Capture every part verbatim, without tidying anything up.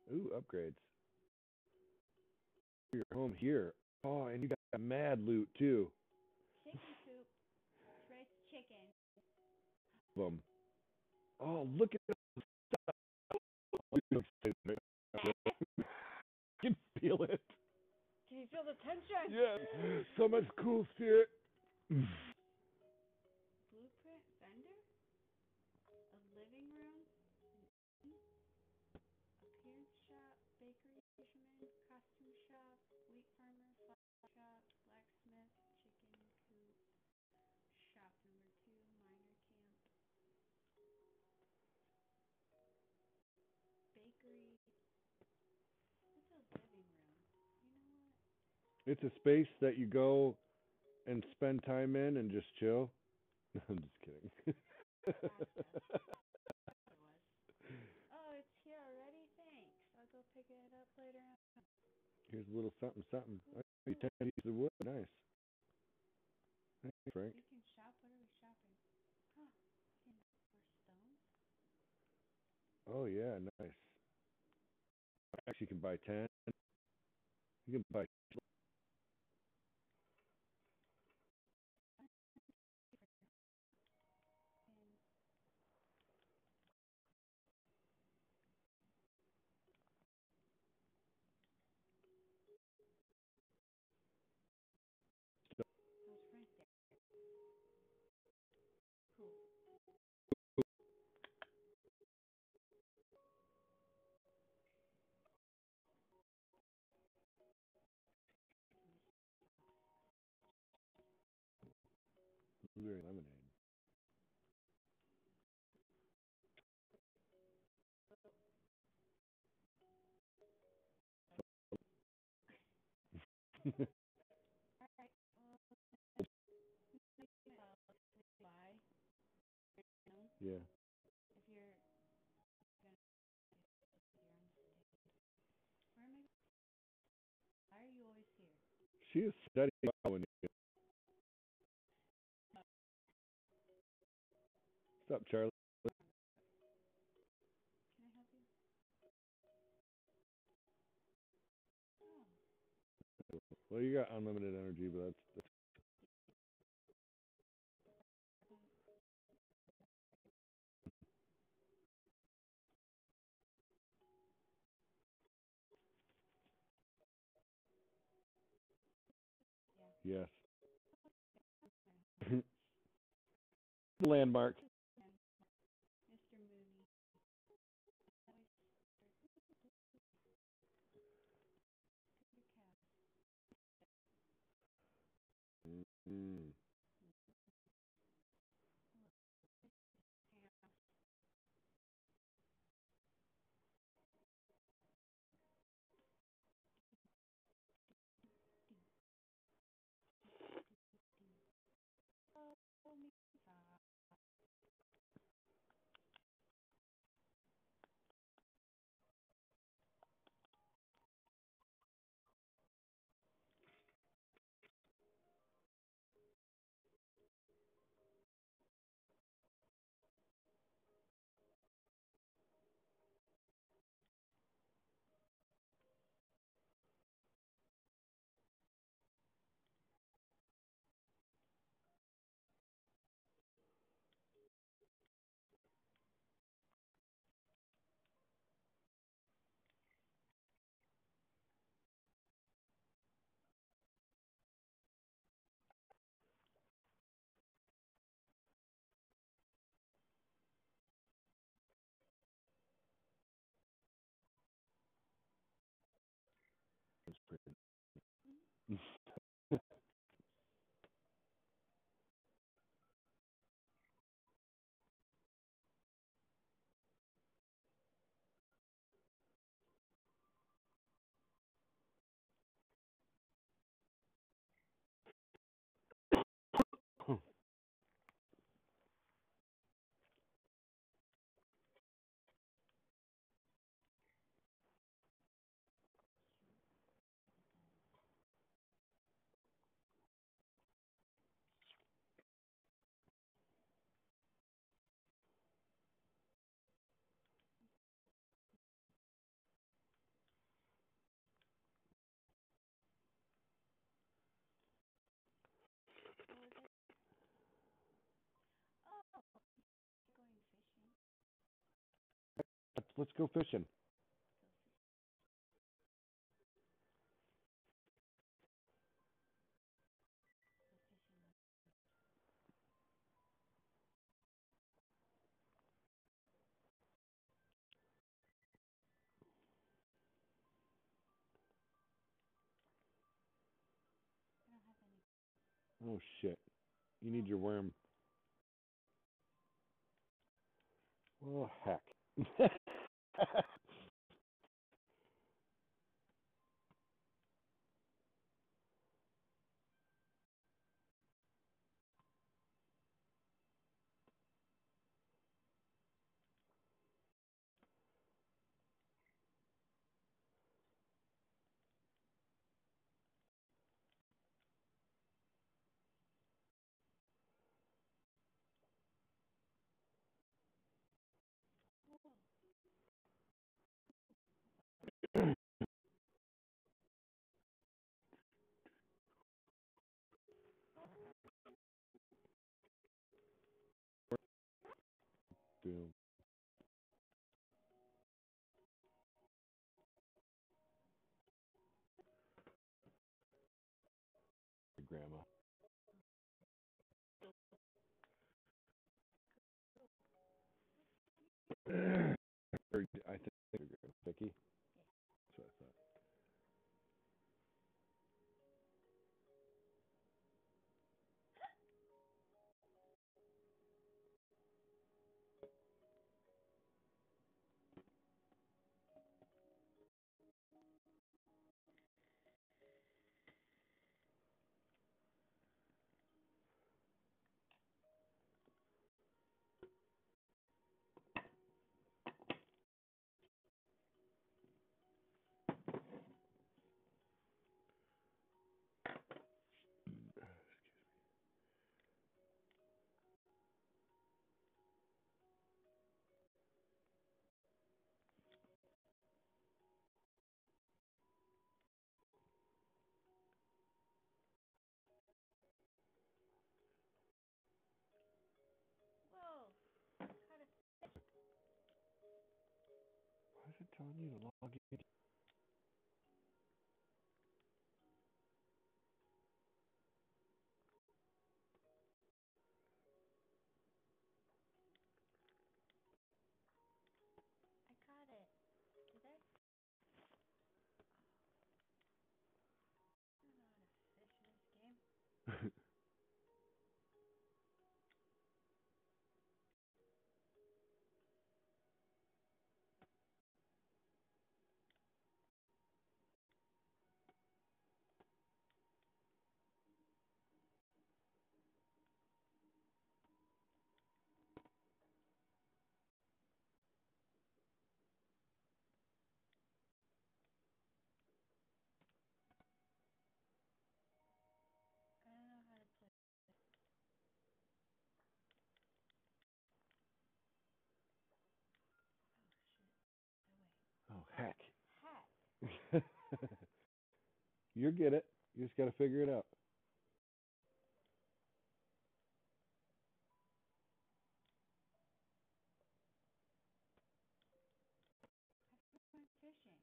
Ooh, upgrades. Your home here. Oh, and you got mad loot too. Chicken coop. Roast chicken. Boom. Oh, look at that. I can feel it. Can you feel the tension? Yes. So much cool spirit. Blueprint vendor? A living room? Appearance shop? Bakery fisherman? Costume shop? Wheat farmer? Flower shop? Blacksmith? Chicken coop? Shop number two? Miner camp? Bakery? What's a living room? You know what? It's a space that you go and spend time in and just chill. I'm just kidding. Gotcha. It was. Oh, it's here already? Thanks. I'll go pick it up later on. Here's a little something, something. Ooh, Oh, you ooh. ten pieces of wood. Nice. Thanks, Frank. We can shop. What are we shopping? Huh. We can for stones. Oh yeah, nice. Actually, you can buy ten. You can buy. And oh, it's right there. Cool. Blueberry lemonade. All right. Well, uh, buy. You know, Yeah. if you're gonna if you're on stage, where am I? Why are you always here? She is studying when you. What's up, Charlie? Can I help you? Oh. Well, you got unlimited energy, but that's, that's Yeah. yes. Okay. Landmark. mister Mooney. Always your cat. Mm. Yeah. Oh, me. Let's go fishing. Go fishing. I don't have any. Oh shit! You need your worm. Oh heck! Whoa. Boom. Grandma. Or I think Vicky. Yeah. That's what I thought. Whoa. Caught a fish. Why is it telling you to log in? I caught it. Did I? I don't know how to fish in this game. I don't know how to play. Oh shit. No way. Oh heck! Heck. You get it. You just got to figure it out. I went fishing.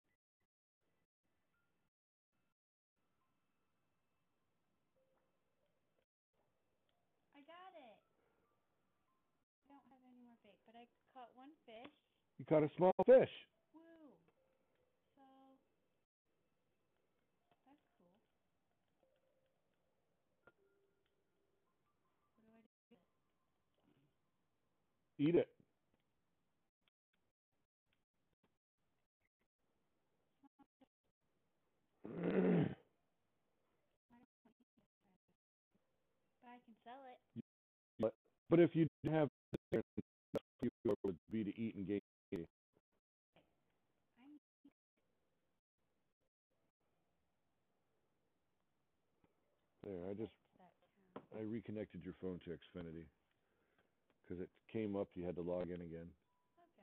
I got it. I don't have any more bait, but I caught one fish. You caught a small fish. Woo. So that's cool. What do I do? Eat it. But I can sell it. but, but if you didn't have the you would be to eat and gain. I need There, I just that town. I reconnected your phone to Xfinity because it came up. You had to log in again. Okay.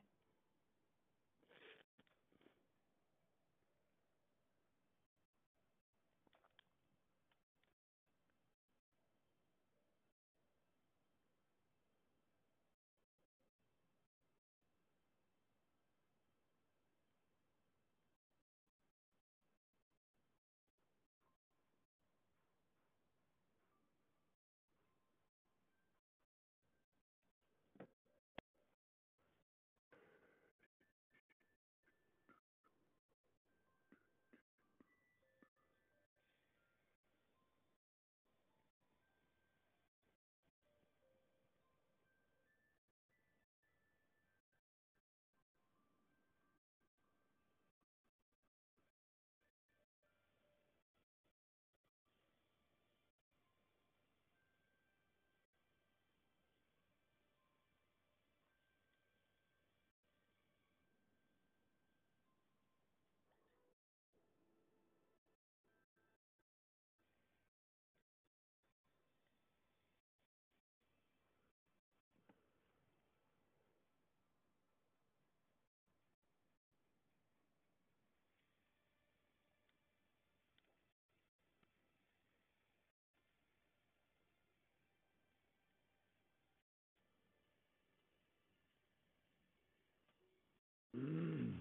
Mm.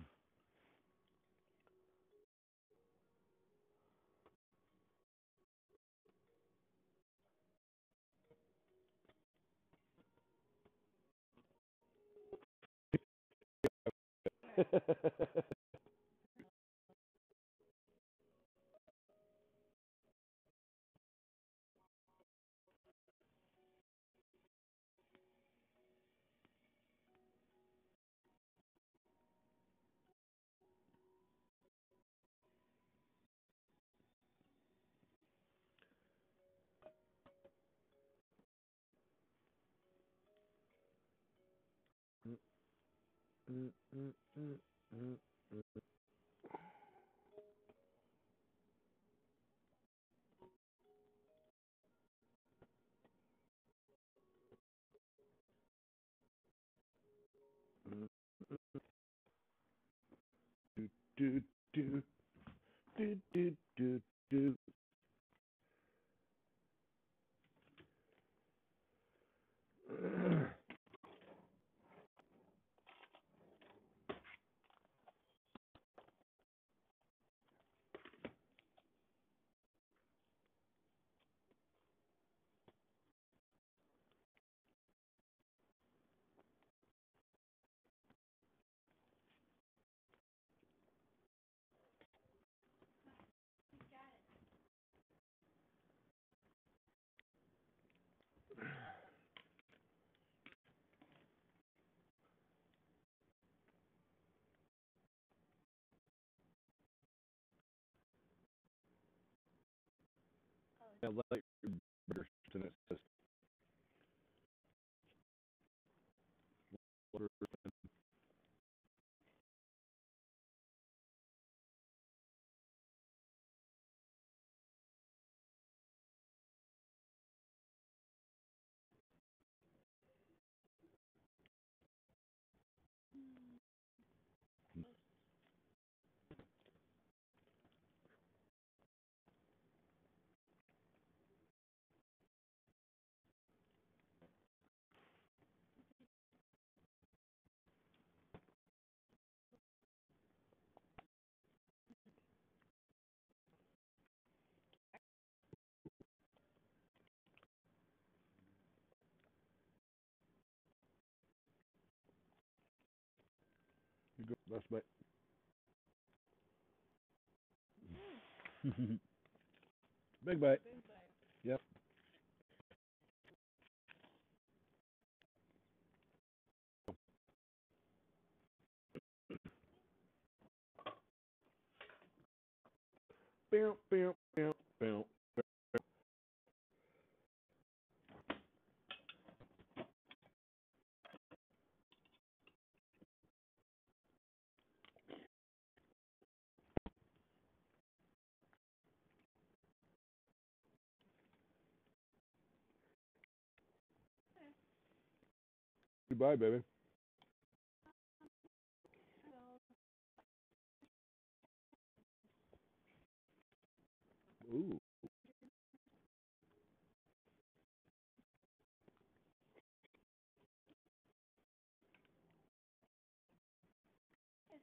Mm, mm, mm, mm, mm. Mm, do, do, do, do, do, do, do. You got it. Oh, Yeah, like your burgers, and it says order. You go, last bite. Big bite. big bite. Yep. Bow, bow, bow, bow. Okay. Goodbye, baby. So, Ooh. yes.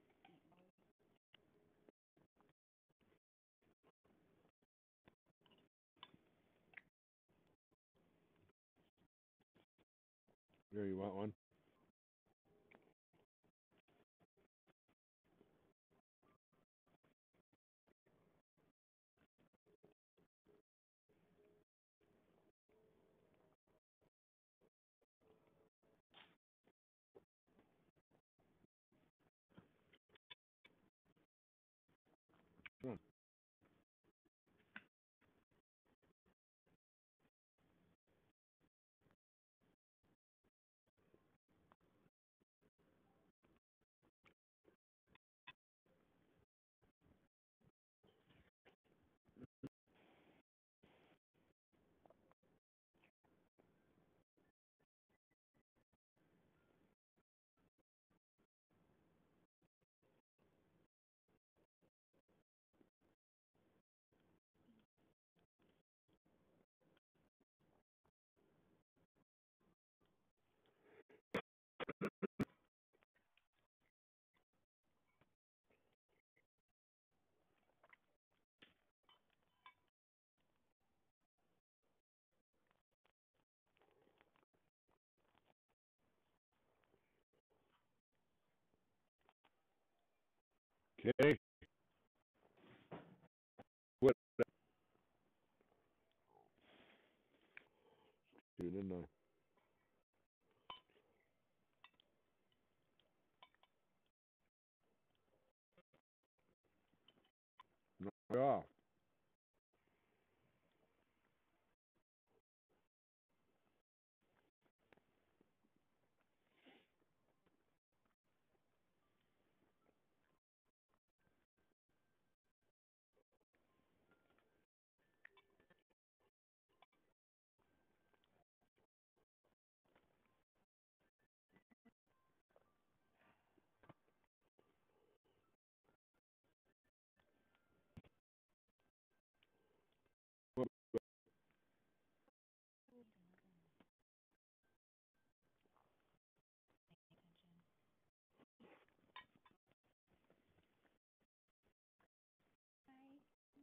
Here, you want one? Come on. Okay. What? Didn't I? Knock off. What? Hi.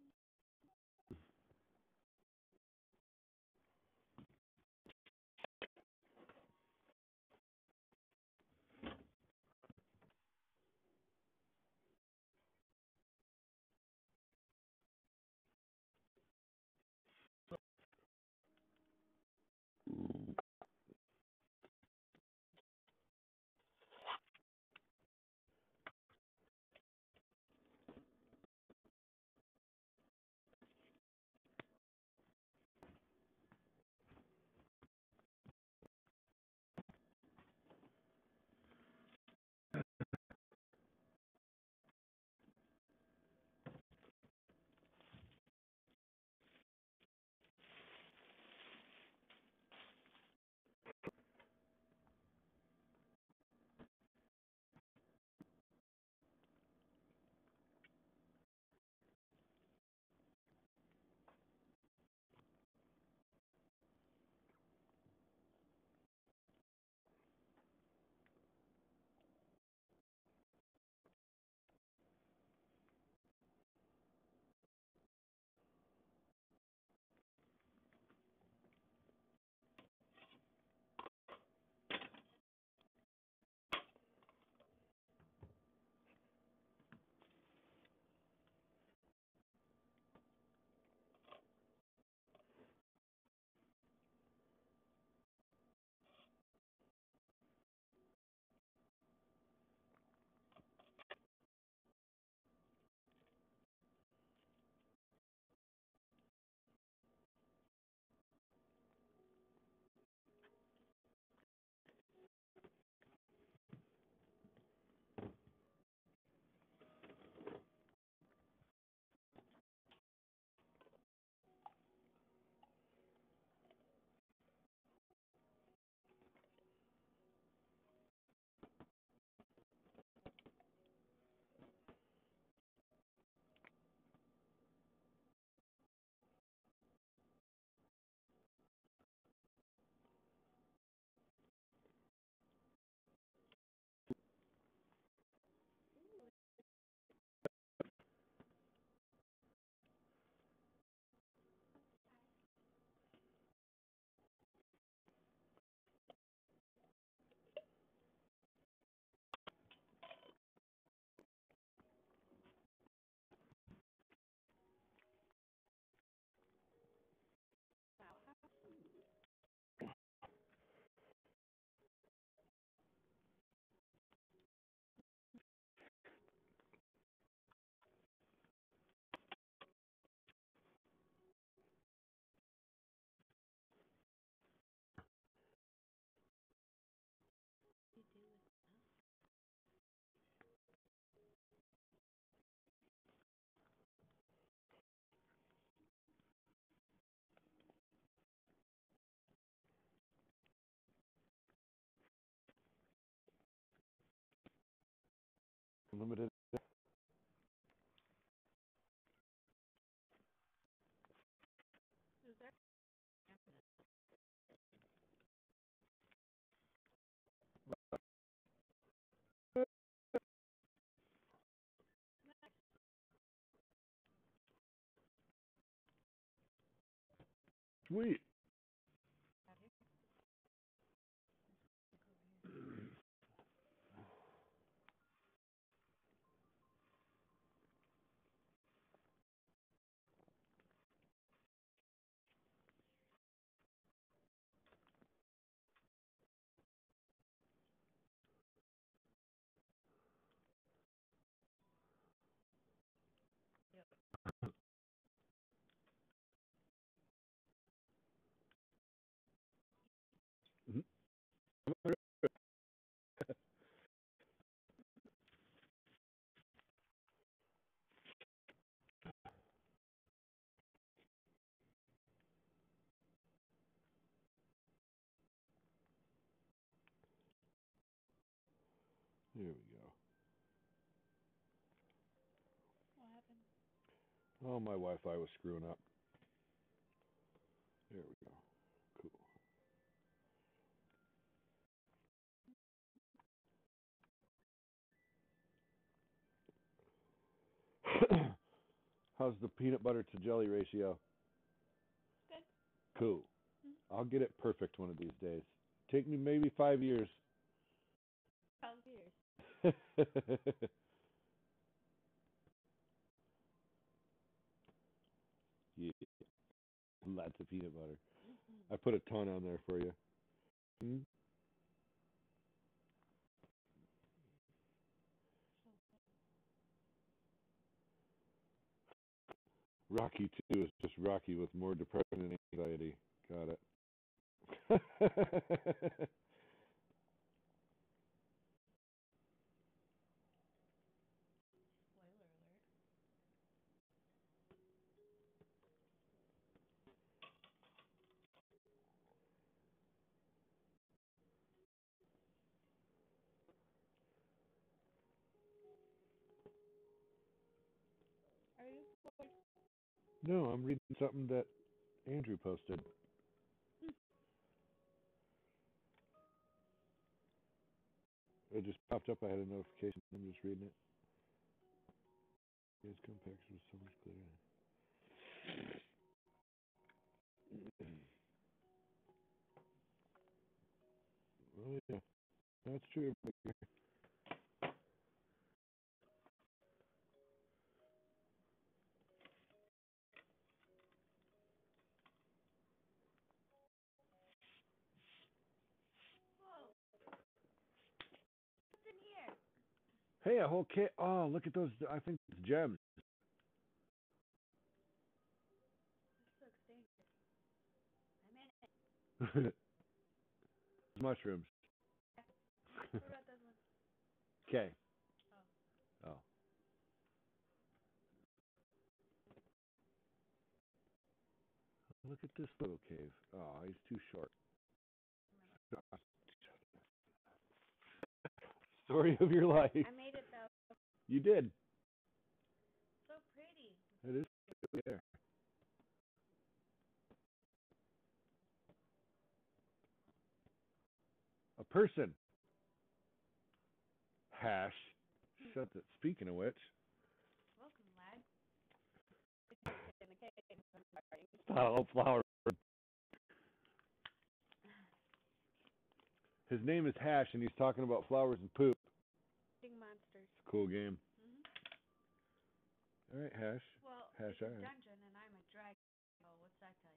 Wow. How do you do with Limited. Is that Sweet. Mhm. There we go. What happened? Oh, my Wi-Fi was screwing up. There we go. Cool. How's the peanut butter to jelly ratio? Good. Cool. Mhm. I'll get it perfect one of these days. Take me maybe five years. Five years. Yeah, lots of peanut butter. Mm-hmm. I put a ton on there for you. Hmm? Rocky two is just Rocky with more depression and anxiety. Got it. Spoiler alert. Are you bored? No, I'm reading something that Andrew posted. Mm. It just popped up. I had a notification. I'm just reading it. His compacts was so much clearer. Oh yeah, that's true. Whoa. What's in here? Hey, a whole kit. Oh, look at those. I think it's gems. This looks dangerous. I'm in it. Mushrooms. What about this one? Okay. Oh. Oh. Look at this little cave. Oh, he's too short. Story of your life. I made it though. You did. So pretty. It is there. A person. Hash. Shut that. Speaking of which. Welcome, lad. In the cave. I'm sorry. Oh, flower. His name is Hash, and he's talking about flowers and poop. Big monsters. It's a cool game. Mhm. All right, Hash. Well, Hash, it's a all right. dungeon, and I'm a dragon. Oh, what's that tell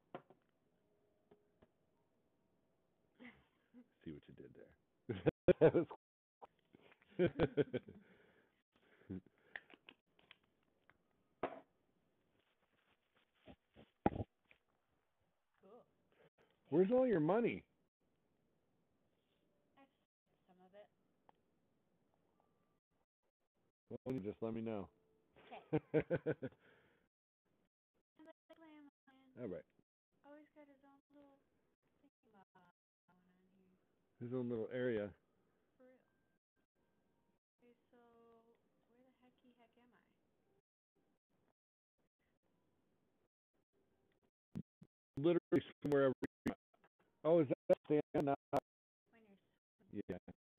you? See what you did there. That was Cool. Where's all your money? I've some of it. Well, you just let me know. Okay. And I play him on. All right. Always got his own little thing going on here. His own little area. For real. Okay, so where the hecky heck am I? Literally somewhere. Oh, is that stand? Not. When you're Yeah.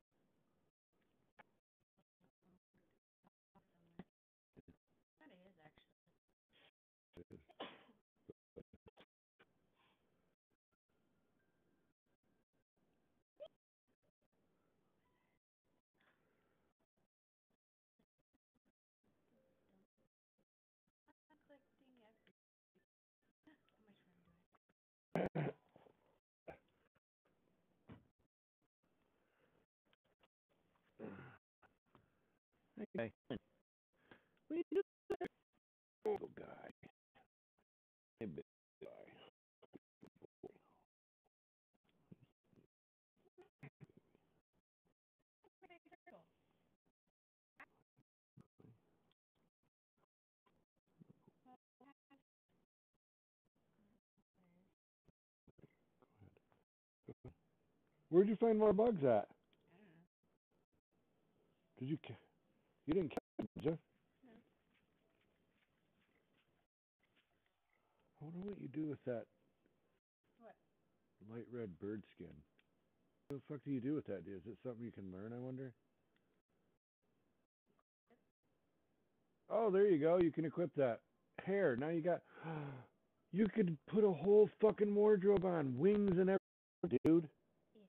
somewhere. That is actually. It is. I'm collecting everything. How much room do I have? Okay. What are you doing? Little guy. Hey, big guy. Where'd you find more bugs at? I don't know. Did you? ca- You didn't catch them, did you? No. I wonder what you do with that What? light red bird skin. What the fuck do you do with that? Is it something you can learn? I wonder. Oh, there you go. You can equip that hair. Now you got. You could put a whole fucking wardrobe on, wings and everything, dude. Yeah.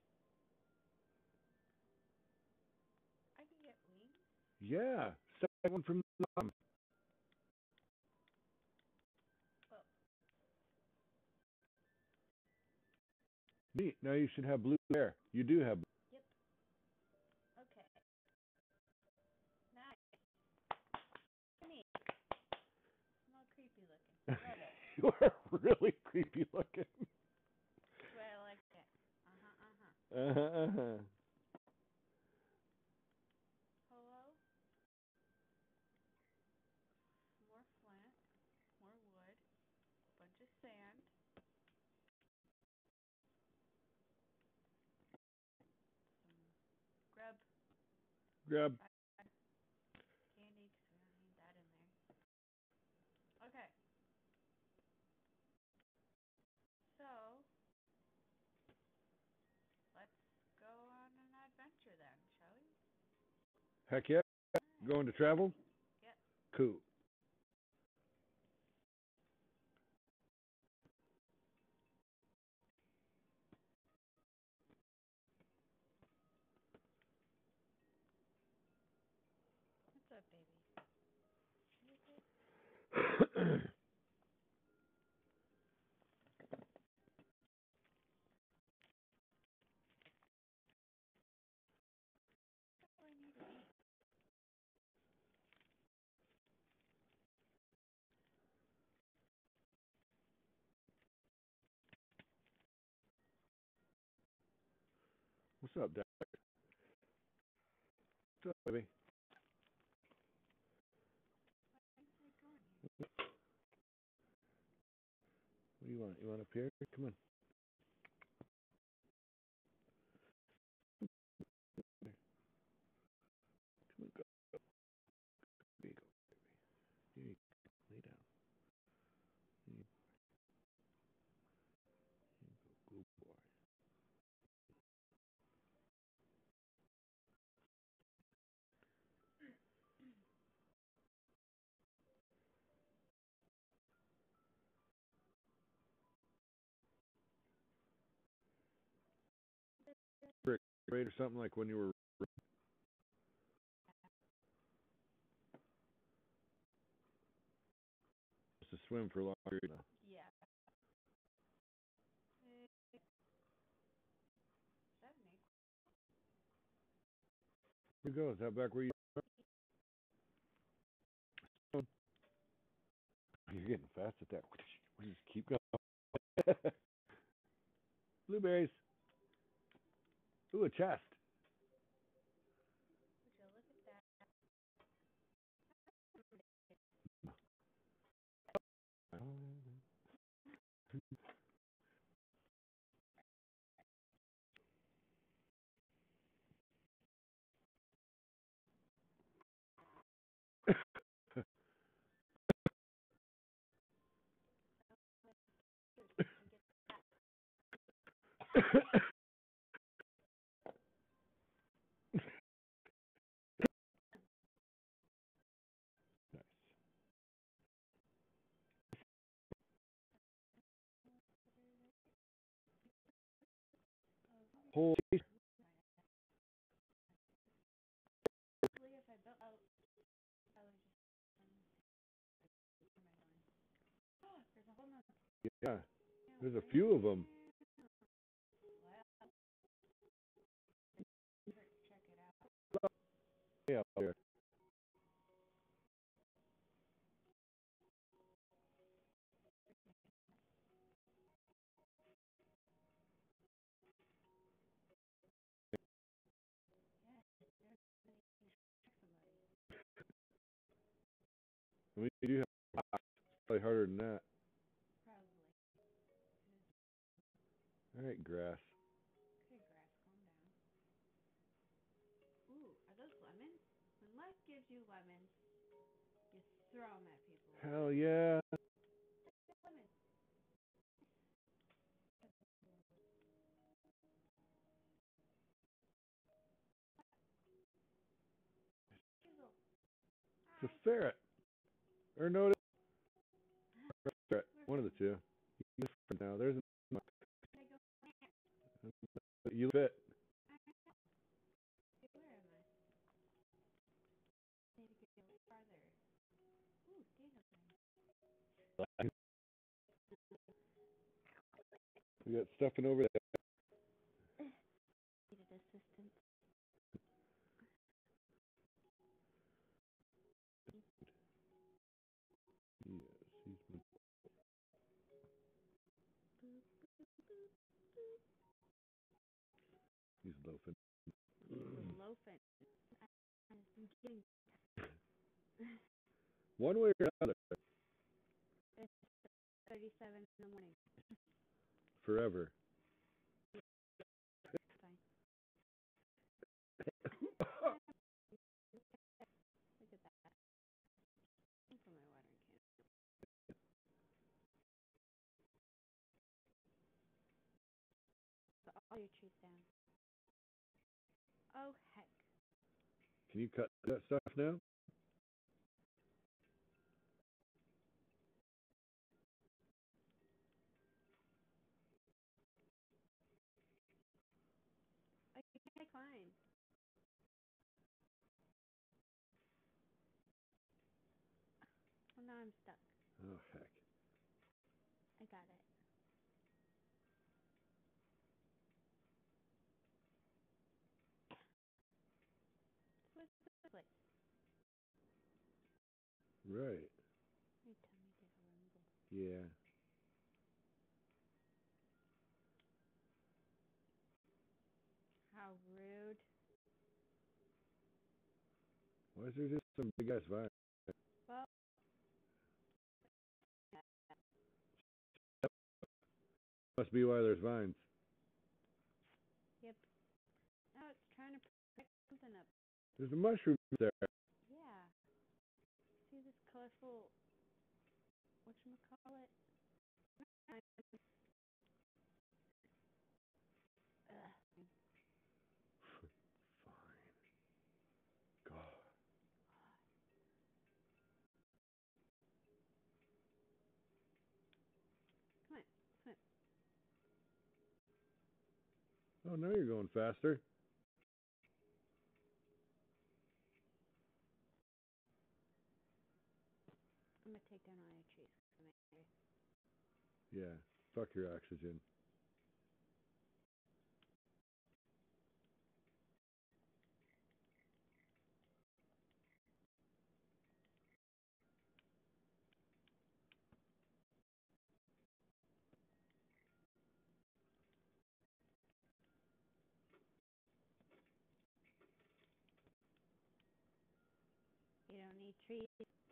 I can get wings. Yeah, second one from mom. Oh. Neat. Now you should have blue hair. You do have. Yep. Okay. Nice. Neat. I'm all creepy looking. Love it. You are really creepy looking. That's why I like it. Uh huh. Uh huh. Uh huh. Uh huh. Hello. More flint. More wood. Bunch of sand. Some grub. Grab. Candy, because we don't need that in there. Okay. So, let's go on an adventure then, shall we? Heck yeah. Alright. Going to travel? Yep. Cool. What's up, baby? You okay? What do I need to eat? What's up, Dad? What's up, baby? Why is it going here? What do you want? You want up here? Come on. Come on, go. There you go, baby. Here you go. Lay down. Here you go. Good boy. Brick, right, or something like when you were supposed to swim for a long period of time. Yeah. Is that an acorn? Where'd it go? Is that back where you are? You're getting fast at that. We just keep going. Blueberries. Ooh, a chest. Would you look at that? Nice. Whole. Hopefully, if I built out, I would just. Um, where am I going? Oh, there's a whole nother. Yeah. There's a few of them. Well, check it out. Yeah, up there. I mean, you do have rocks. Probably harder than that. Probably. All right, grass. Okay, grass, calm down. Ooh, are those lemons? When life gives you lemons, you throw them at people. Hell yeah. Lemons. Hazel. It's a Hi. ferret. Or no, it's a ferret. One of the two. You can now. There's a I go, you fit. where am I? I need to get a little farther. Ooh, dandelion. We got stuffing over there. Needed assistance. Yes, he's been. He's loafing. He's loafing. I'm getting One way or another. it's thirty-seven in the morning. Forever. Fine. Look at that. For my watering can. Put all your trees down. Oh heck. Can you cut that stuff now? I can't climb. Well, now I'm stuck. Oh heck. I got it. What's this place? Right. My tummy did a rumble. Yeah. How rude. Why is there just some big ass vine? Well, Must be why there's vines. yep. Now it's trying to pick something up. There's a mushroom there. Yeah. See this colorful, whatchamacallit? Ugh. Fine. God. Come on, come on. Oh, now you're going faster. I'm gonna take down all your trees. Come here. Yeah. Fuck your oxygen. You don't need trees.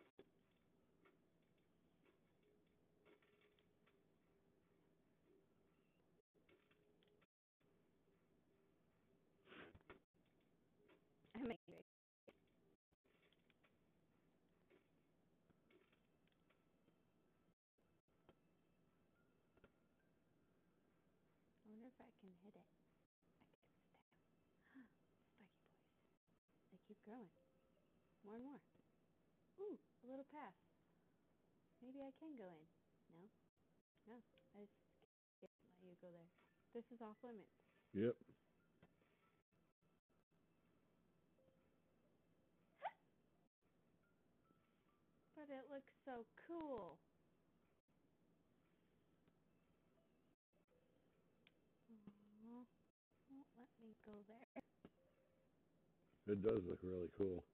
I'm angry. I wonder if I can hit it. I can stab. Spiky boys. They keep growing. More and more. Ooh, a little path. Maybe I can go in. No? No. I just can't let you go there. This is off limits. Yep. But it looks so cool. Aww. Won't let me go there. It does look really cool.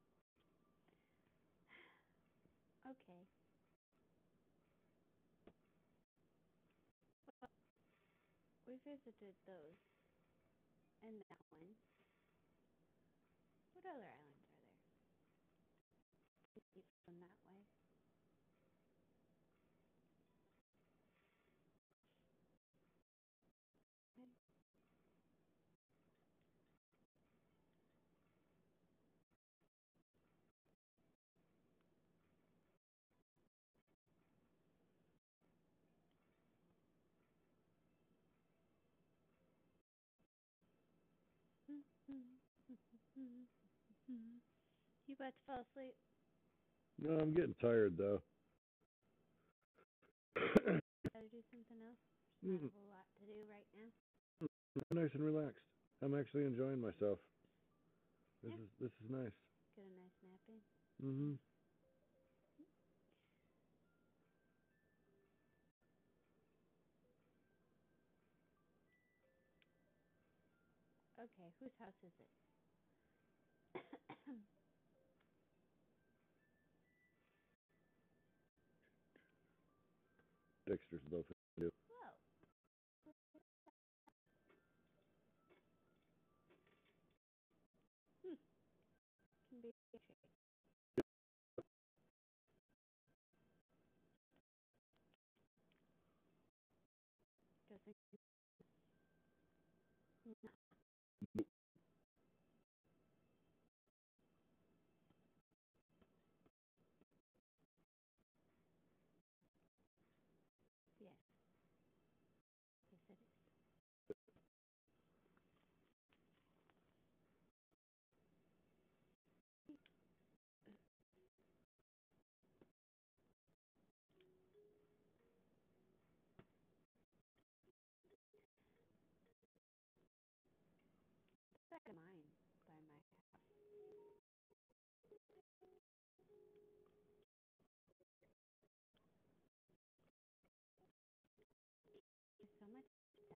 Okay. Well, we visited those. And that one. What other islands are there? Keep going that way. You about to fall asleep? No, I'm getting tired though. Gotta do something else? There's not a whole lot to do right now. Nice and relaxed. I'm actually enjoying myself. This Yeah. is this is nice. Get a nice nap in. Mhm. Okay, whose house is it? Dexter's loaf. Whoa. Hmm. Can be a trick. Doesn't. No. Yes. Yes, it is. Back of mine by my house. There's so much stuff.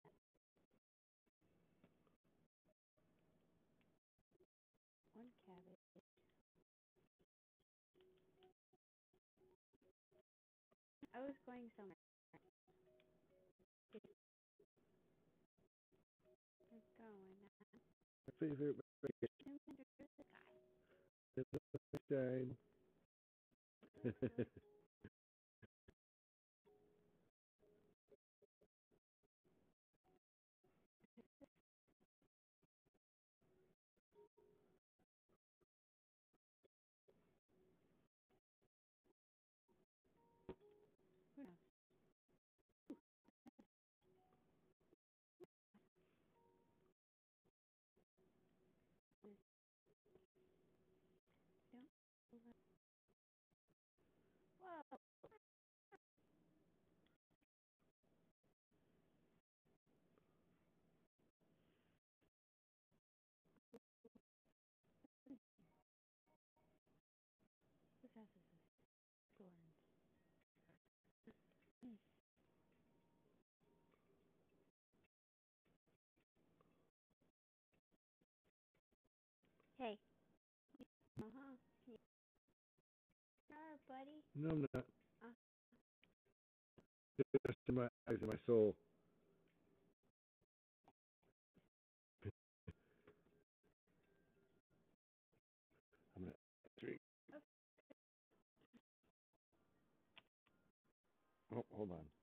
One cabbage. I was going somewhere. We're going on. My favorite Two hundred the sky. time. Who knows? Don't. Whoa. Whose house is this? Gordon's. Hey. Uh huh. Alright, buddy. No, I'm not. Uh. Just in my eyes and my soul. I'm gonna drink. Okay. Oh, hold on.